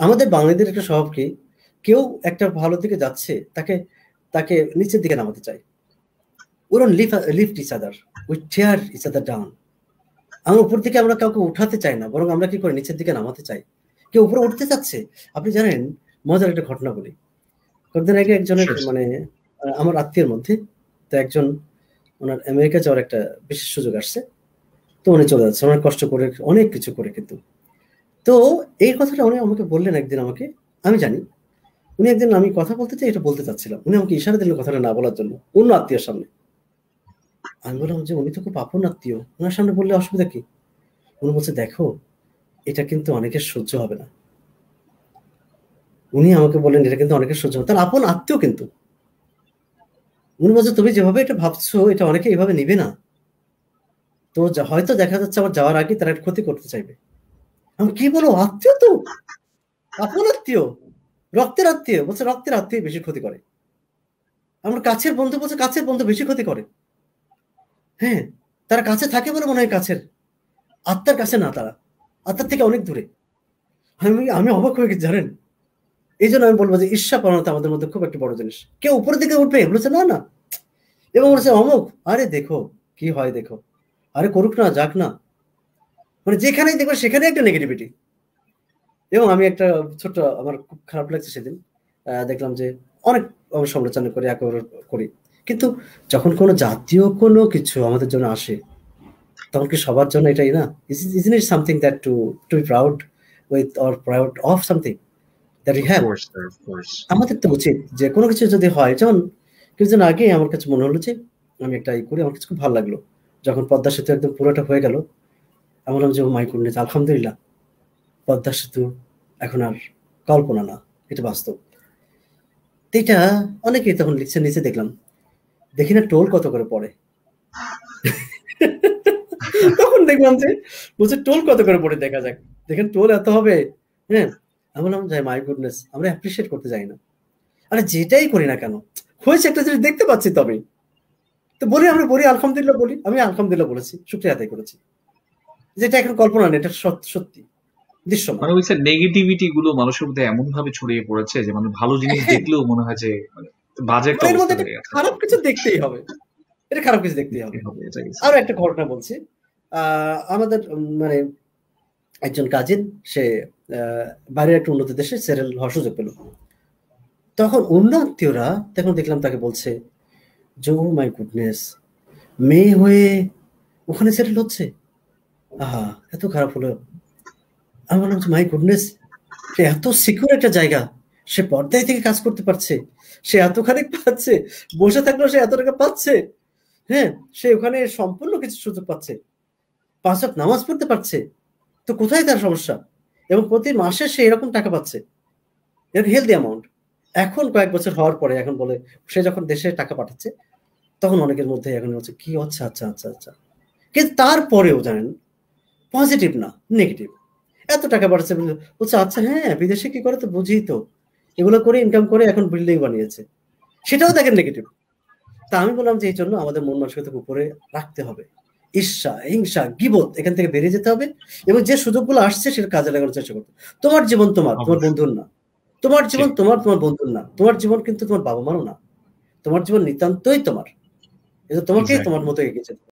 আমাদের বাঙালিদের একটা স্বভাব কি, কেউ একটা ভালো দিকে যাচ্ছে তাকে তাকে নিচের দিকে নামাতে চায়। we don't lift each other, we tear each other down. আমরা উপর থেকে আমরা কাউকে উঠাতে চাই না, বরং আমরা কি করি নিচের দিকে নামাতে চাই। কেউ উপরে উঠতে চাচ্ছে, আপনি জানেন মজার একটা ঘটনা বলি। কয়েকদিন আগে একজনের Sure, sir. মানে আমার আত্মীয়ের মধ্যে তো একজন, ওনার আমেরিকা যাওয়ার একটা বিশেষ সুযোগ আসছে, তো উনি চলে যাচ্ছে অনেক কষ্ট করে অনেক কিছু করে, কিন্তু তো এই কথাটা উনি আমাকে বললেন একদিন আমাকে, আমি জানি উনি একদিন, আমি কথা বলতে চাই এটা বলতে চাচ্ছিলাম, উনি আমাকে ইশারা দিলেন কথাটা না বলার জন্য অন্য আত্মীয়ের সামনে। আমি বললাম যে উনি তো খুব আপন আত্মীয়, ওনার সামনে বললে অসুবিধা কি? উনি বলছে দেখো এটা কিন্তু অনেকের সহ্য হবে না। উনি আমাকে বললেন এটা কিন্তু অনেকের সহ্য হবে, তার আপন আত্মীয় কিন্তু। উনি বলছে তুমি যেভাবে এটা ভাবছো এটা অনেকে এইভাবে নিবে না, তো হয়তো দেখা যাচ্ছে আমার যাওয়ার আগে তারা একটা ক্ষতি করতে চাইবে। আমি কি বলো, আত্মীয় তো, আপন আত্মীয়, রক্তের আত্মীয়, বলছে রক্তের আত্মীয় বেশি ক্ষতি করে। আমার কাছের বন্ধু বলছে কাছের বন্ধু বেশি ক্ষতি করে। হ্যাঁ, তারা কাছে থাকে বলে মনে হয় কাছের, আত্মার কাছে না তারা, আত্মার থেকে অনেক দূরে। আমি আমি অবাক হয়ে গেছি জানেন। এই জন্য আমি বলবো যে ঈর্ষাপরতা আমাদের মধ্যে খুব একটা বড় জিনিস। কেউ উপরের দিকে উঠবে বলেছে না না, এবং বলেছে অমুক, আরে দেখো কি হয় দেখো, আরে করুক না যাক না, মানে যেখানেই দেখবে সেখানে একটা নেগেটিভিটি। এবং আমি একটা ছোট্ট, আমার খুব খারাপ লাগছে সেদিন, দেখলাম যে অনেক সমালোচনা করি একেবারে করি, কিন্তু যখন কোনো জাতীয় কোনো কিছু আমাদের জন্য আসে তখন কি সবার জন্য এটাই না? Isn't it something that to be proud with or proud of something that we Of have? course, sir. Of course. আমাদের তো উচিত যে কোনো কিছু যদি হয়, যেমন কিছুদিন আগে আমার কাছে মনে হলো যে আমি একটা করি, আমার কাছে খুব ভালো লাগলো যখন পদ্মা সেতু একদম পুরোটা হয়ে গেল। আমি বললাম যে ও মাই গুডনেস, আলহামদুলিল্লাহ, পদ্মা সেতু এখন আর কল্পনা না, এটা বাস্তব। তো এটা অনেকেই তখন লিখছে, নিচে দেখলাম, দেখি না টোল কত করে পড়ে। তখন দেখলাম যে বলছে টোল কত করে পড়ে দেখা যাক, দেখেন টোল এত হবে। হ্যাঁ, আমি বললাম যে মাই গুডনেস, আমরা অ্যাপ্রিসিয়েট করতে যাই না। আরে যেটাই করি না কেন, হয়েছে একটা জিনিস দেখতে পাচ্ছি তবে তো বলি, আমরা বলি আলহামদুলিল্লাহ, বলি আমি আলহামদুলিল্লাহ বলেছি, শুকরিয়া আদায় করেছি, যেটা এখন কল্পনা নেই, এটা সত্যি দৃশ্যমান। মানে ওই নেগেটিভিটি গুলো মানুষের মধ্যে এমন ভাবে ছড়িয়ে পড়েছে যে মানে ভালো জিনিস হ্যাঁ, দেখলেও মনে হয় যে মানে বাজে একটা মানে এর অবস্থা মধ্যে একটা হয়ে গেছে। খারাপ কিছু দেখতেই হবে, এটা খারাপ কিছু দেখতেই দেখতে হবে। হবে এটাই। আরো একটা ঘটনা বলছি। আমাদের মানে একজন কাজিন, সে বাইরের একটা উন্নত দেশে সেটেল হওয়ার সুযোগ পেল। তখন অন্য আত্মীয়রা তখন দেখলাম তাকে বলছে যে ও মাই গুডনেস, মেয়ে হয়ে ওখানে সেটেল হচ্ছে, আহা এত খারাপ হলো। আমি বললাম যে মাই গুডনেস, সে এত সিকিউর একটা জায়গা, সে পর্দায় থেকে কাজ করতে পারছে, সে এতখানি পাচ্ছে, বসে থাকলেও সে এত টাকা পাচ্ছে। হ্যাঁ, সে ওখানে সম্পূর্ণ কিছু সুযোগ পাচ্ছে, ৫ ওয়াক্ত নামাজ পড়তে পারছে, তো কোথায় তার সমস্যা? এবং প্রতি মাসে সে এরকম টাকা পাচ্ছে, এর হেলদি অ্যামাউন্ট। এখন কয়েক বছর হওয়ার পরে এখন বলে সে যখন দেশে টাকা পাঠাচ্ছে তখন অনেকের মধ্যে এখন হচ্ছে কি, আচ্ছা আচ্ছা আচ্ছা আচ্ছা, কিন্তু তারপরেও জানেন পজিটিভ না, নেগেটিভ। এত টাকা পাঠাচ্ছে বলছে আচ্ছা হ্যাঁ বিদেশে কি করে তো বুঝি তো, এগুলো করে ইনকাম করে এখন বিল্ডিং বানিয়েছে, সেটাও দেখেন নেগেটিভ। তা আমি বললাম যে এই জন্য আমাদের মন মানসিকতাকে উপরে রাখতে হবে, ঈর্ষা হিংসা গীবত এখান থেকে বেরিয়ে যেতে হবে, এবং যে সুযোগগুলো আসছে সেটা কাজে লাগানোর চেষ্টা করতে। তোমার জীবন তোমার, তোমার অবশ্যই। বন্ধুর না। তোমার জীবন ঠিক। তোমার, তোমার বন্ধুর না। তোমার জীবন কিন্তু তোমার বাবা মারও না। তোমার জীবন নিতান্তই তোমার, এটা তোমাকেই তোমার এক্স্যাক্টলি। মতো এগিয়ে যেতে হবে।